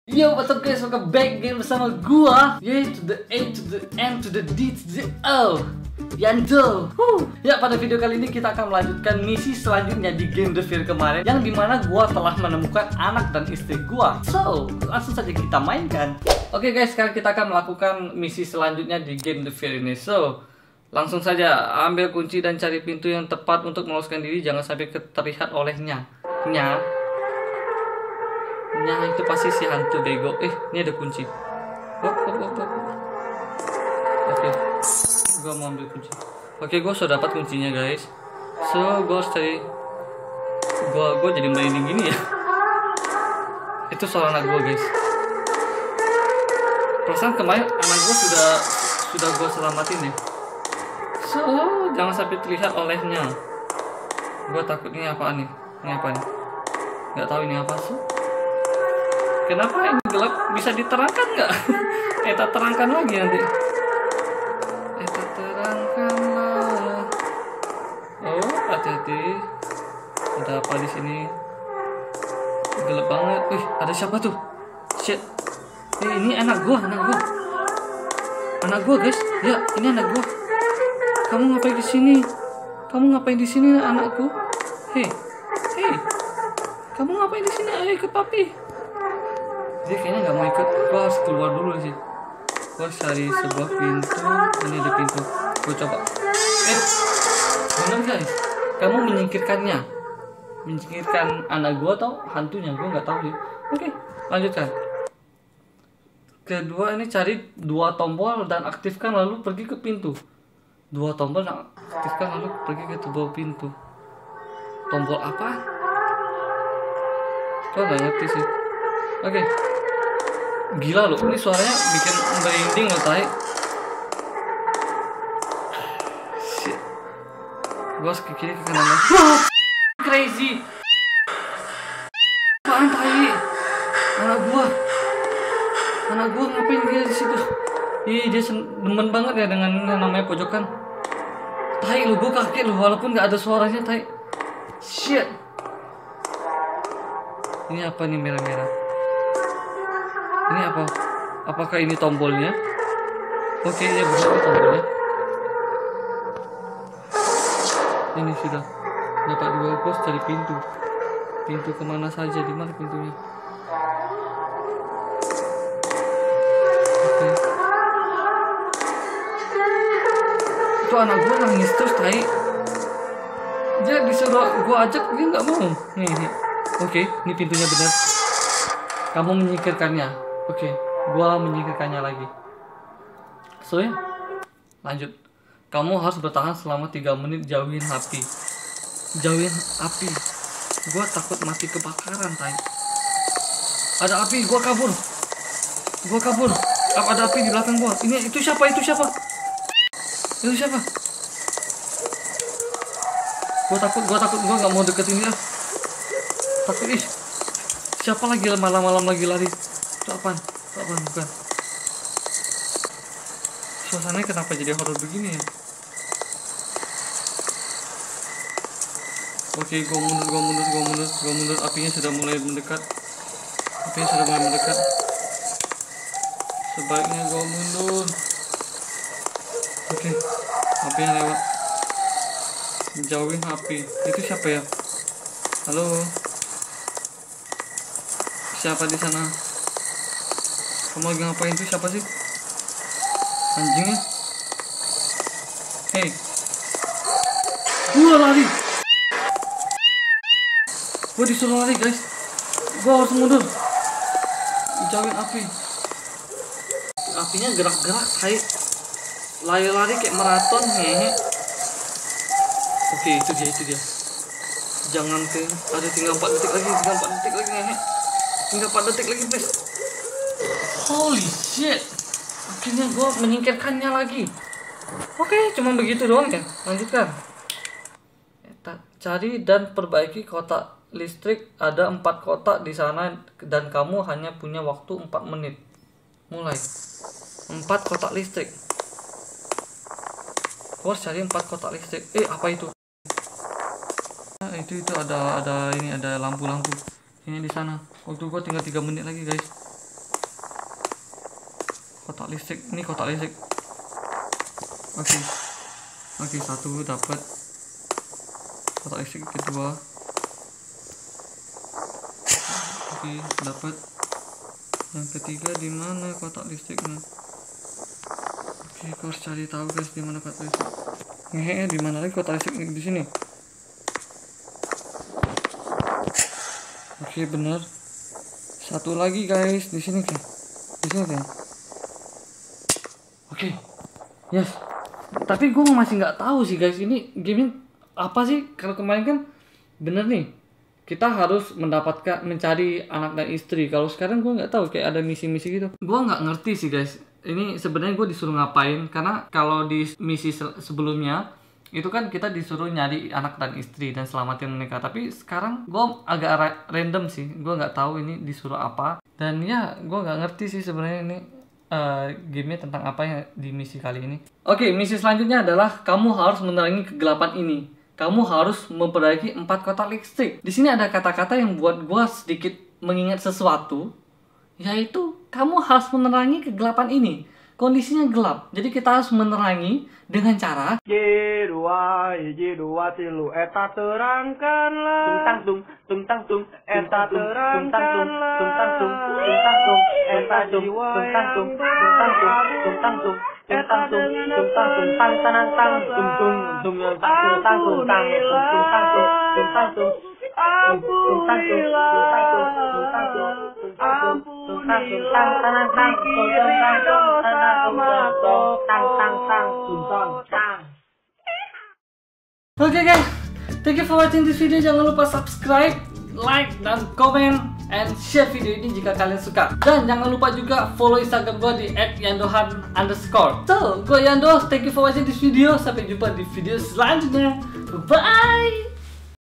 Yo, what's up guys, welcome back game bersama gua. To the A, to the M, to the D, to the O, Yanto. Ya, pada video kali ini kita akan melanjutkan misi selanjutnya di game The Fear kemarin, yang dimana gua telah menemukan anak dan istri gua. So, langsung saja kita mainkan. Oke guys, sekarang kita akan melakukan misi selanjutnya di game The Fear ini. So, langsung saja ambil kunci dan cari pintu yang tepat untuk meloloskan diri. Jangan sampai terlihat olehnya. Nah, itu pasti si hantu bego. Ini ada kunci. Oke, gua mau ambil kunci. Oke, gua sudah dapat kuncinya guys. So, gua harus cari. Gua jadi merinding gini ya. Itu suara anak gua guys. Perasaan kemarin anak gua sudah gua selamatin ya. So, jangan sampai terlihat olehnya. Gua takut ini apaan nih? Ini apa nih? Nggak tahu ini apa sih. Kenapa ini gelap? Bisa diterangkan nggak? Kita terangkan lagi nanti. Kita terangkanlah. Oh, hati-hati. Ada apa di sini? Gelap banget. Wih, ada siapa tuh? Shit. Ini anak gua guys. Ya, ini anak gua. Kamu ngapain di sini? Anakku? Hei. Kamu ngapain di sini? Ayo ikut papi. Dia kayaknya nggak mau ikut. Gua harus keluar dulu sih. Gua harus cari sebuah pintu. Ini ada pintu. Gua coba. Bener guys. Kamu menyingkirkan anak gua atau hantunya? Gua nggak tahu sih. Oke, lanjutkan. Kedua, ini cari 2 tombol dan aktifkan lalu pergi ke pintu. 2 tombol dan aktifkan lalu pergi ke sebuah pintu. Tombol apa? Gua nggak ngerti sih. Oke. Gila loh, ini suaranya bikin merinding loh, tai. Shit. Gua harus ke kiri ke kanan. Crazy. Apaan tai? Anak gua ngapain dia di situ? Dia demen banget ya dengan yang namanya pojokan. Tai lu, gua kaget lu walaupun nggak ada suaranya, tai. Shit. Ini apa nih merah-merah? Ini apa? Apakah ini tombolnya? Oke, ya benar tombolnya. Ini sudah dapat 2 pos dari pintu. Pintu kemana saja? Di mana pintunya? Oke. Itu anak gua nangis terus, tai. Dia disuruh gua ajak, dia nggak mau. Nih. Oke, ini pintunya benar. Kamu menyingkirkannya. Oke, gua menyingkirkannya lagi. So ya, lanjut. Kamu harus bertahan selama 3 menit. Jauhin api. Gua takut mati kebakaran, tai. Ada api, gua kabur. Ada api di belakang gua. Itu siapa? Gua takut. Gua nggak mau deketin dia. Takut siapa lagi malam-malam lagi lari? Itu apaan? Bukan. Suasananya kenapa jadi horor begini ya? Oke, gua mundur. Apinya sudah mulai mendekat. Sebaiknya gua mundur. Oke, apinya lewat. Jauhin api. Itu siapa ya? Halo? Siapa di sana? Kamu lagi ngapain tuh? Siapa sih? Anjingnya? Hei, gua lari. Gua disuruh lari guys. Gua harus mundur. Jauhin api. Apinya gerak-gerak kayak lari-lari kayak maraton. Hehe. Oke, itu dia. Jangan ada tinggal 4 detik lagi. Hehe. Tinggal 4 detik lagi please. Holy shit. Akhirnya gue menyingkirkannya lagi. Oke, cuma begitu doang ya. Lanjutkan. Cari dan perbaiki kotak listrik. Ada 4 kotak di sana dan kamu hanya punya waktu 4 menit. Mulai. 4 kotak listrik. Gue harus cari 4 kotak listrik. Apa itu? Itu ada lampu-lampu. Ini di sana. Waktu gua tinggal 3 menit lagi guys. kotak listrik. Ini kotak listrik. Oke, satu dapat. Kotak listrik kedua. Oke, dapat. Yang ketiga di mana kotak listriknya? Oke, aku harus cari tahu guys di mana kotak listrik. Di mana lagi kotak listrik di sini? Oke, benar. Satu lagi guys di sini kan. Di sini kan. Oke. Yes. Tapi gue masih nggak tahu sih guys, ini game apa sih? Kalau kemarin kan bener nih, kita harus mencari anak dan istri. Kalau sekarang gue nggak tahu, kayak ada misi-misi gitu. Gue nggak ngerti sih guys. Ini sebenarnya gue disuruh ngapain? Karena kalau di misi sebelumnya itu kan kita disuruh nyari anak dan istri dan selamatin mereka. Tapi sekarang gue agak random sih. Gue nggak tahu ini disuruh apa. Dan ya gue nggak ngerti sih sebenarnya ini game-nya tentang apa ya di misi kali ini. Oke, misi selanjutnya adalah kamu harus menerangi kegelapan ini. Kamu harus memperbaiki 4 kotak listrik. Di sini ada kata-kata yang buat gua sedikit mengingat sesuatu, yaitu kamu harus menerangi kegelapan ini. Kondisinya gelap, jadi kita harus menerangi dengan cara J2 tilu eta terangkanlah tung eta terangkanlah tung eta jiwa Oke guys, thank you for watching this video. Jangan lupa subscribe, like, dan komen, and share video ini jika kalian suka. Dan jangan lupa juga follow Instagram gue di @yandohan_. So, gue Yando, thank you for watching this video. Sampai jumpa di video selanjutnya. Bye!